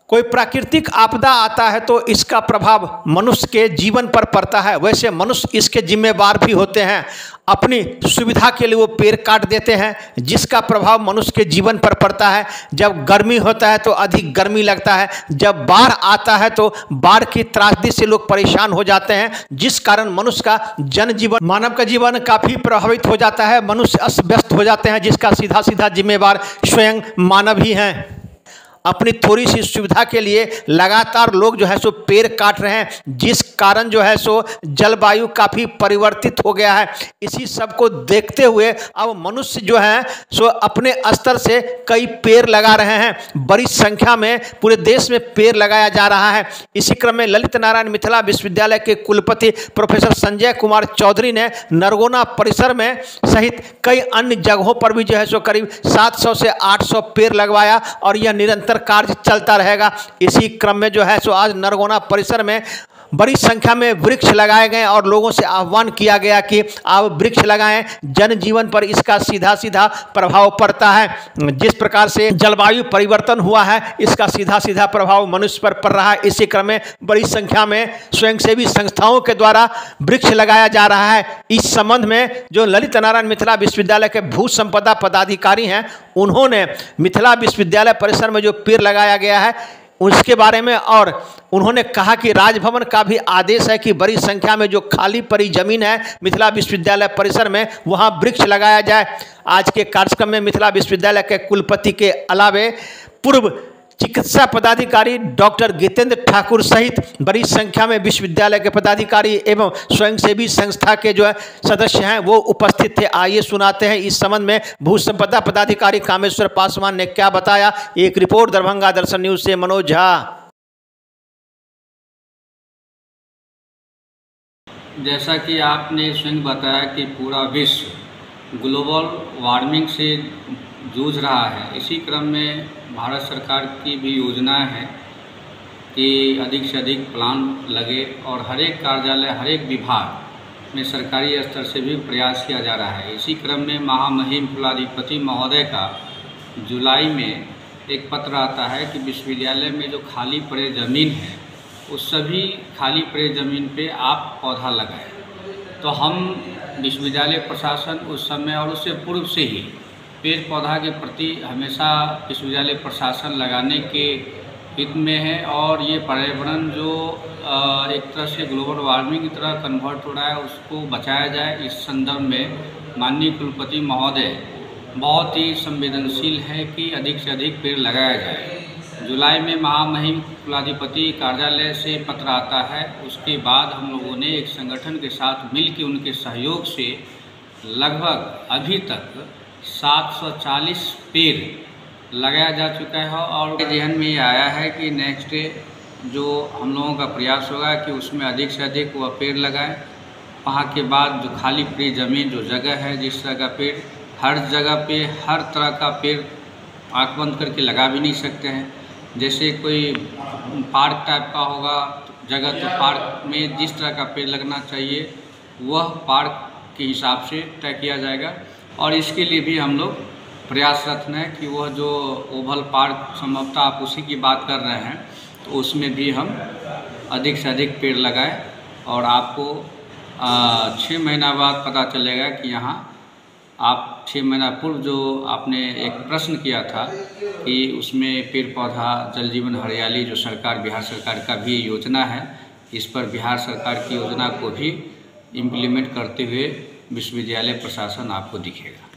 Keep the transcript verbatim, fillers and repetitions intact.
कोई प्राकृतिक आपदा आता है तो इसका प्रभाव मनुष्य के जीवन पर पड़ता है। वैसे मनुष्य इसके जिम्मेवार भी होते हैं। अपनी सुविधा के लिए वो पेड़ काट देते हैं, जिसका प्रभाव मनुष्य के जीवन पर पड़ता है। जब गर्मी होता है तो अधिक गर्मी लगता है, जब बाढ़ आता है तो बाढ़ की त्रासदी से लोग परेशान हो जाते हैं, जिस कारण मनुष्य का जनजीवन, मानव का जीवन काफ़ी प्रभावित हो जाता है। मनुष्य अस्त व्यस्त हो जाते हैं, जिसका सीधा सीधा जिम्मेवार स्वयं मानव ही हैं। अपनी थोड़ी सी सुविधा के लिए लगातार लोग जो है सो पेड़ काट रहे हैं, जिस कारण जो है सो जलवायु काफ़ी परिवर्तित हो गया है। इसी सब को देखते हुए अब मनुष्य जो है सो अपने स्तर से कई पेड़ लगा रहे हैं। बड़ी संख्या में पूरे देश में पेड़ लगाया जा रहा है। इसी क्रम में ललित नारायण मिथिला विश्वविद्यालय के कुलपति प्रोफेसर संजय कुमार चौधरी ने नरगोना परिसर में सहित कई अन्य जगहों पर भी जो है सो करीब सात सौ से आठ सौ पेड़ लगवाया और यह निरंतर कार्य चलता रहेगा। इसी क्रम में जो है सो आज नरगोना परिसर में बड़ी संख्या में वृक्ष लगाए गए और लोगों से आह्वान किया गया कि आप वृक्ष लगाएं, जनजीवन पर इसका सीधा सीधा प्रभाव पड़ता है। जिस प्रकार से जलवायु परिवर्तन हुआ है, इसका सीधा सीधा प्रभाव मनुष्य पर पड़ रहा है। इसी क्रम में बड़ी संख्या में स्वयंसेवी संस्थाओं के द्वारा वृक्ष लगाया जा रहा है। इस संबंध में जो ललित नारायण मिथिला विश्वविद्यालय के भू संपदा पदाधिकारी हैं, उन्होंने मिथिला विश्वविद्यालय परिसर में जो पेड़ लगाया गया है उसके बारे में, और उन्होंने कहा कि राजभवन का भी आदेश है कि बड़ी संख्या में जो खाली पड़ी जमीन है मिथिला विश्वविद्यालय परिसर में, वहां वृक्ष लगाया जाए। आज के कार्यक्रम में मिथिला विश्वविद्यालय के कुलपति के अलावे पूर्व चिकित्सा पदाधिकारी डॉक्टर गीतेंद्र ठाकुर सहित बड़ी संख्या में विश्वविद्यालय के पदाधिकारी एवं स्वयंसेवी संस्था के जो है सदस्य हैं वो उपस्थित थे। आइए सुनाते हैं इस संबंध में भू संपदा पदाधिकारी कामेश्वर पासवान ने क्या बताया। एक रिपोर्ट दरभंगा दर्शन न्यूज से मनोज झा। जैसा कि आपने स्वयं बताया कि पूरा विश्व ग्लोबल वार्मिंग से जूझ रहा है, इसी क्रम में भारत सरकार की भी योजना है कि अधिक से अधिक प्लान लगे और हर एक कार्यालय, हर एक विभाग में सरकारी स्तर से भी प्रयास किया जा रहा है। इसी क्रम में महामहिम कुलाधिपति महोदय का जुलाई में एक पत्र आता है कि विश्वविद्यालय में जो खाली पड़े ज़मीन है उस सभी खाली पड़े ज़मीन पे आप पौधा लगाएं। तो हम विश्वविद्यालय प्रशासन उस समय और उससे पूर्व से ही पेड़ पौधा के प्रति हमेशा विश्वविद्यालय प्रशासन लगाने के हित में है, और ये पर्यावरण जो एक तरह से ग्लोबल वार्मिंग की तरह कन्वर्ट हो रहा है उसको बचाया जाए। इस संदर्भ में माननीय कुलपति महोदय बहुत ही संवेदनशील है कि अधिक से अधिक पेड़ लगाया जाए। जुलाई में महामहिम कुलाधिपति कार्यालय से पत्र आता है, उसके बाद हम लोगों ने एक संगठन के साथ मिलकर उनके सहयोग से लगभग अभी तक सात सौ चालीस पेड़ लगाया जा चुका है। और ध्यान में ये आया है कि नेक्स्ट डे जो हम लोगों का प्रयास होगा कि उसमें अधिक से अधिक वह पेड़ लगाएं। वहाँ के बाद जो खाली पड़ी ज़मीन जो जगह है, जिस तरह का पेड़ हर जगह पे हर तरह का पेड़ आँख बंद करके लगा भी नहीं सकते हैं। जैसे कोई पार्क टाइप का होगा जगह, तो पार्क में जिस तरह का पेड़ लगना चाहिए वह पार्क के हिसाब से तय किया जाएगा। और इसके लिए भी हम लोग प्रयासरत हैं कि वह जो ओवल पार्क संभवतः आप उसी की बात कर रहे हैं, तो उसमें भी हम अधिक से अधिक पेड़ लगाएं। और आपको छः महीना बाद पता चलेगा कि यहाँ आप छः महीना पूर्व जो आपने एक प्रश्न किया था कि उसमें पेड़ पौधा जल जीवन हरियाली जो सरकार बिहार सरकार का भी योजना है, इस पर बिहार सरकार की योजना को भी इम्प्लीमेंट करते हुए विश्वविद्यालय प्रशासन आपको दिखेगा।